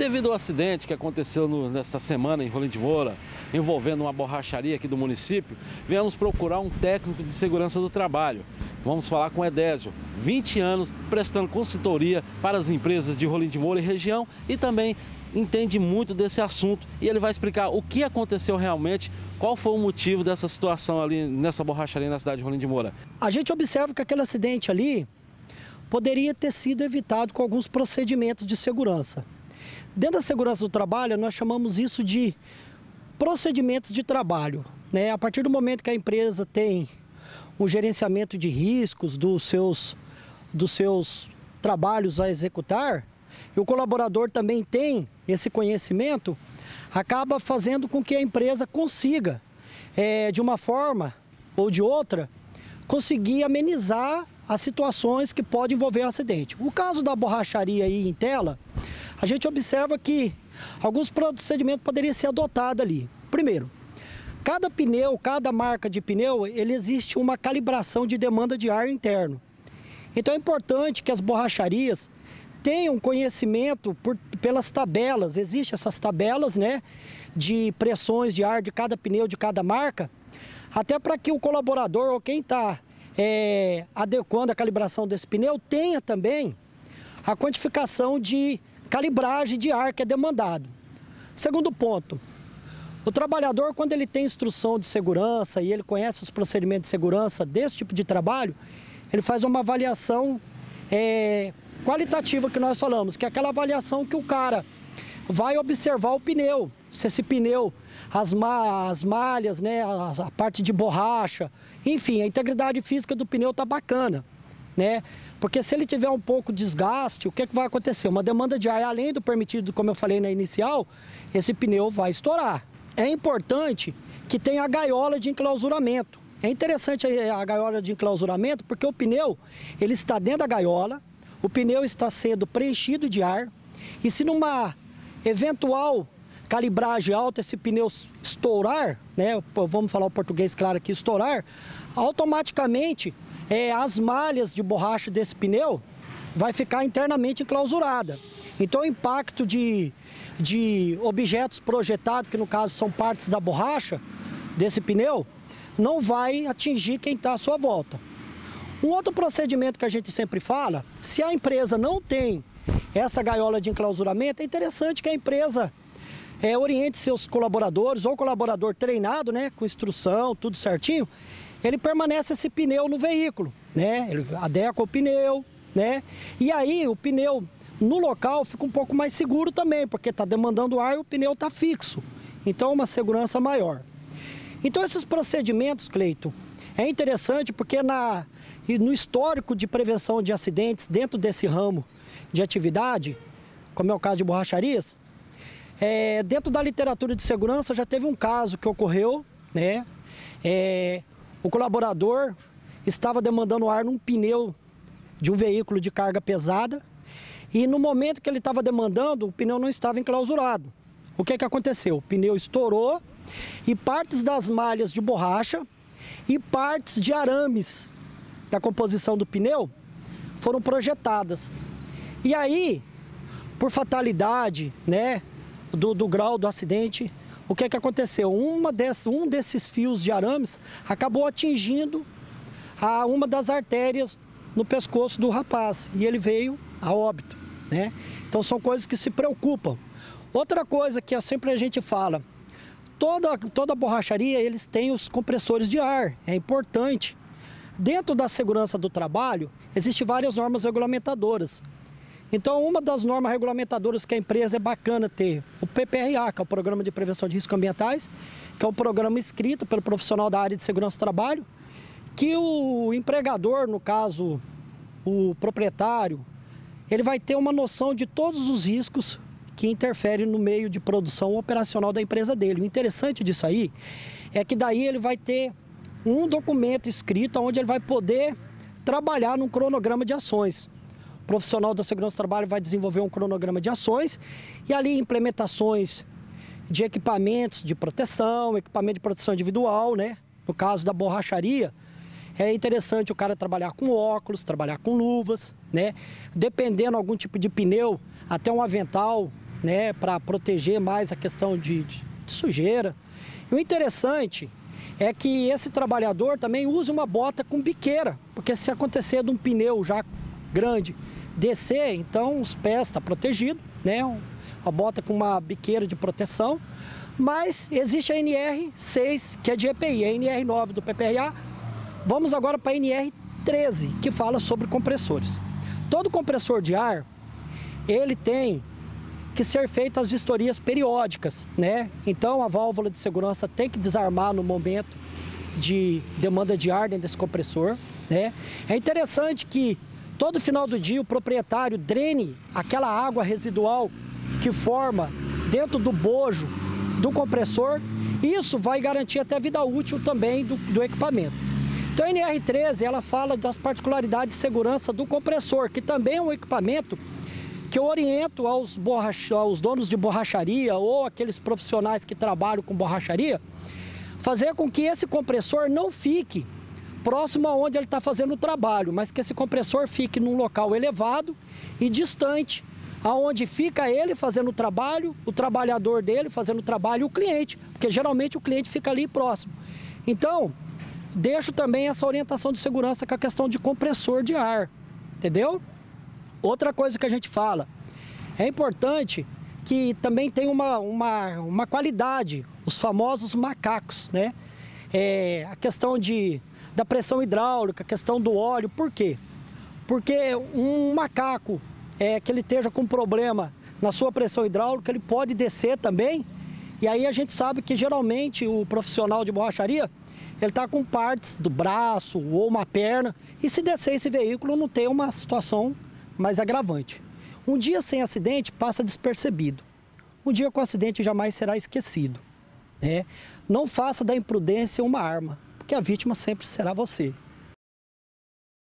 Devido ao acidente que aconteceu nessa semana em Rolim de Moura, envolvendo uma borracharia aqui do município, viemos procurar um técnico de segurança do trabalho. Vamos falar com o Edésio, 20 anos prestando consultoria para as empresas de Rolim de Moura e região e também entende muito desse assunto e ele vai explicar o que aconteceu realmente, qual foi o motivo dessa situação ali nessa borracharia na cidade de Rolim de Moura. A gente observa que aquele acidente ali poderia ter sido evitado com alguns procedimentos de segurança. Dentro da segurança do trabalho, nós chamamos isso de procedimentos de trabalho, né? A partir do momento que a empresa tem um gerenciamento de riscos dos seus trabalhos a executar, e o colaborador também tem esse conhecimento, acaba fazendo com que a empresa consiga, de uma forma ou de outra, conseguir amenizar as situações que podem envolver um acidente. O caso da borracharia aí em tela, a gente observa que alguns procedimentos poderiam ser adotados ali. Primeiro, cada pneu, cada marca de pneu, ele existe uma calibração de demanda de ar interno. Então é importante que as borracharias tenham conhecimento pelas tabelas, existem essas tabelas, né, de pressões de ar de cada pneu, de cada marca, até para que o colaborador ou quem está adequando a calibração desse pneu tenha também a quantificação de calibragem de ar que é demandado. Segundo ponto, o trabalhador, quando ele tem instrução de segurança e ele conhece os procedimentos de segurança desse tipo de trabalho, ele faz uma avaliação qualitativa que nós falamos, que é aquela avaliação que o cara vai observar o pneu, se esse pneu, as malhas, né, a parte de borracha, enfim, a integridade física do pneu está bacana, né? Porque se ele tiver um pouco de desgaste, o que vai acontecer? Uma demanda de ar além do permitido, como eu falei na inicial, esse pneu vai estourar. É importante que tenha a gaiola de enclausuramento. É interessante a gaiola de enclausuramento porque o pneu, ele está dentro da gaiola, o pneu está sendo preenchido de ar e se numa eventual calibragem alta esse pneu estourar, né, vamos falar o português claro aqui, estourar, automaticamente as malhas de borracha desse pneu vai ficar internamente enclausurada. Então o impacto de objetos projetados, que no caso são partes da borracha desse pneu, não vai atingir quem está à sua volta. Um outro procedimento que a gente sempre fala, se a empresa não tem essa gaiola de enclausuramento, é interessante que a empresa oriente seus colaboradores, ou colaborador treinado, né, com instrução, tudo certinho, ele permanece esse pneu no veículo, né, ele adequa o pneu, né, e aí o pneu no local fica um pouco mais seguro também, porque está demandando ar e o pneu está fixo, então uma segurança maior. Então esses procedimentos, Cleiton, é interessante porque no histórico de prevenção de acidentes dentro desse ramo de atividade, como é o caso de borracharias, dentro da literatura de segurança já teve um caso que ocorreu, né? O colaborador estava demandando ar num pneu de um veículo de carga pesada e no momento que ele estava demandando, o pneu não estava enclausurado. O que aconteceu? O pneu estourou e partes das malhas de borracha e partes de arames da composição do pneu foram projetadas. E aí, por fatalidade, né, do grau do acidente, o que aconteceu? Um desses fios de arames acabou atingindo uma das artérias no pescoço do rapaz e ele veio a óbito, né? Então são coisas que se preocupam. Outra coisa que sempre a gente fala, toda borracharia eles têm os compressores de ar, é importante. Dentro da segurança do trabalho, existem várias normas regulamentadoras. Então, uma das normas regulamentadoras que a empresa é bacana ter, o PPRA, que é o Programa de Prevenção de Riscos Ambientais, que é um programa escrito pelo profissional da área de segurança do trabalho, que o empregador, no caso, o proprietário, ele vai ter uma noção de todos os riscos que interferem no meio de produção operacional da empresa dele. O interessante disso aí é que daí ele vai ter um documento escrito onde ele vai poder trabalhar num cronograma de ações. O profissional da segurança do trabalho vai desenvolver um cronograma de ações e ali implementações de equipamentos de proteção, equipamento de proteção individual, né? No caso da borracharia, é interessante o cara trabalhar com óculos, trabalhar com luvas, né? Dependendo algum tipo de pneu, até um avental né, para proteger mais a questão de sujeira. E o interessante é que esse trabalhador também usa uma bota com biqueira, porque se acontecer de um pneu já grande descer, então os pés estão protegidos, né? Uma bota com uma biqueira de proteção. Mas existe a NR6, que é de EPI, a NR9 do PPRA. Vamos agora para a NR13, que fala sobre compressores. Todo compressor de ar, ele tem que ser feitas as vistorias periódicas, né? Então a válvula de segurança tem que desarmar no momento de demanda de ar dentro desse compressor, né? É interessante que todo final do dia o proprietário drene aquela água residual que forma dentro do bojo do compressor. Isso vai garantir até a vida útil também do equipamento. Então a NR13, ela fala das particularidades de segurança do compressor, que também é um equipamento que eu oriento aos donos de borracharia ou aqueles profissionais que trabalham com borracharia, fazer com que esse compressor não fique próximo aonde ele está fazendo o trabalho, mas que esse compressor fique num local elevado e distante, aonde fica ele fazendo o trabalho, o trabalhador dele fazendo o trabalho e o cliente, porque geralmente o cliente fica ali próximo. Então, deixo também essa orientação de segurança com a questão de compressor de ar, entendeu? Outra coisa que a gente fala, é importante que também tem uma qualidade, os famosos macacos, né? A questão da pressão hidráulica, a questão do óleo, por quê? Porque um macaco que ele esteja com problema na sua pressão hidráulica, ele pode descer também, e aí a gente sabe que geralmente o profissional de borracharia, ele está com partes do braço ou uma perna, e se descer esse veículo não tem uma situação mais agravante. Um dia sem acidente passa despercebido. Um dia com acidente jamais será esquecido, né? Não faça da imprudência uma arma, porque a vítima sempre será você.